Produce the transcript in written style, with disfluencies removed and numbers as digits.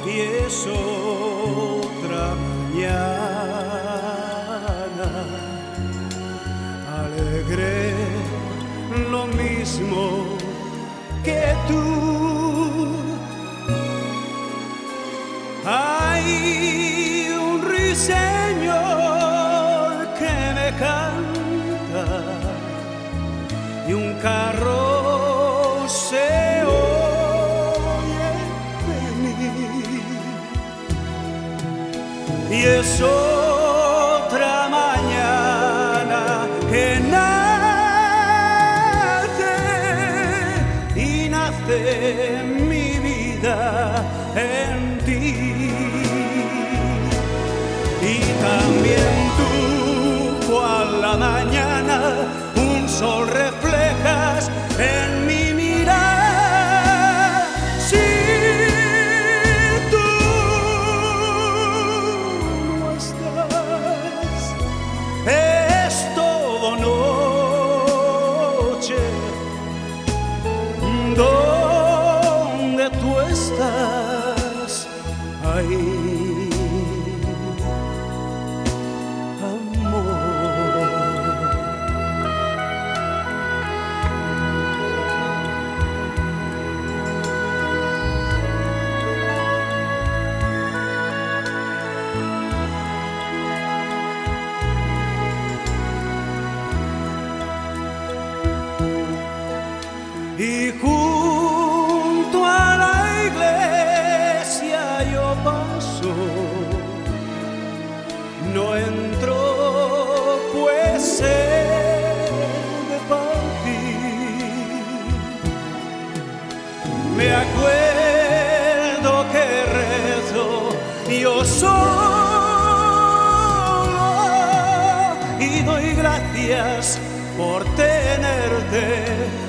y es otra mañana, alegre lo mismo que tú. Hay un ruiseñor que me canta y un carro se oye venir, y es otra mañana que nace y nace mi vida en ti. Y también tú, cual la mañana, un sol reflejas en mi mirar. Si tú no estás, es todo noche. ¿Dónde tú estás? Ahí. Y junto a la iglesia yo paso, no entro pues sé de partir. Me acuerdo que rezo yo solo y doy gracias por tenerte